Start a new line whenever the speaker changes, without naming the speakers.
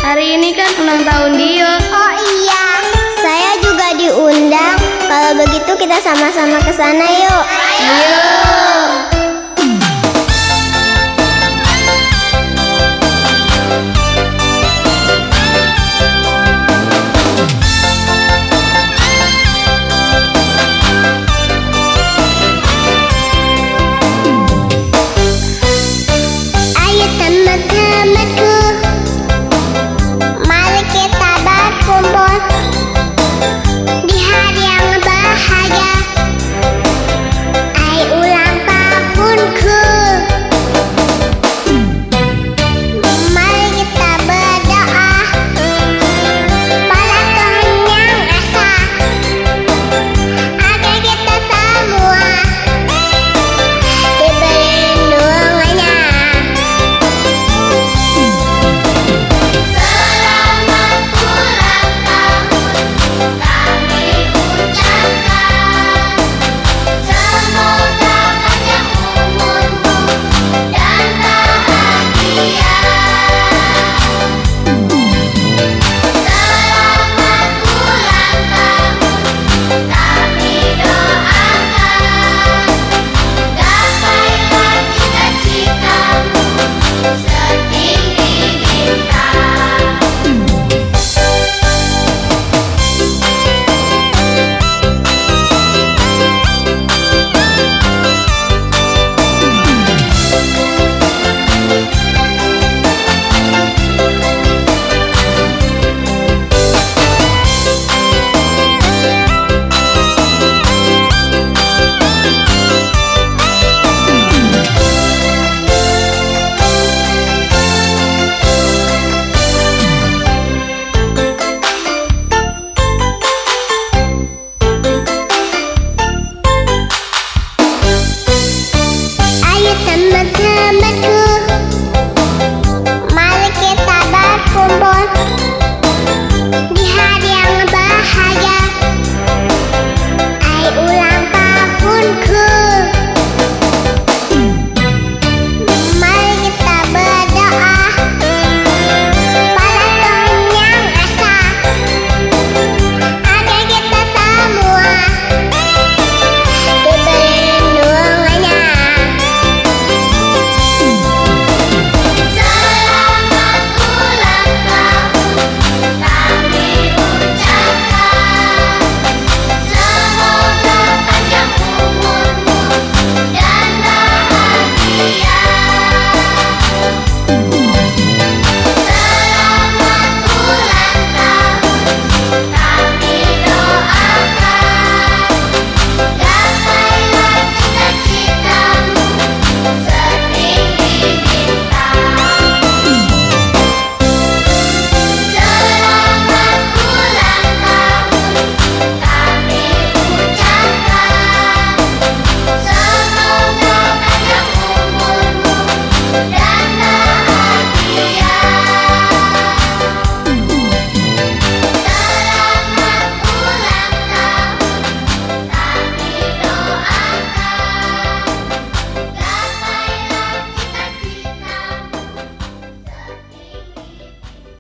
Hari ini kan ulang tahun Dio.
Oh iya, saya juga diundang. Kalau begitu kita sama-sama ke sana yuk.
Ayo.
Ayo teman-temanku, mari kita berkumpul di hari yang bahagia. Hari ulang tahunku. Mari kita berdoa pada Tuhan Yang Esa, agar kita semua diberi lindungannya. Selamat ulang tahun kami ucapkan. Semoga panjang umurmu dan bahagia. Selamat ulang tahun kami doakan. Gapailah cita-citamu setinggi bintang. Ayo teman-teman,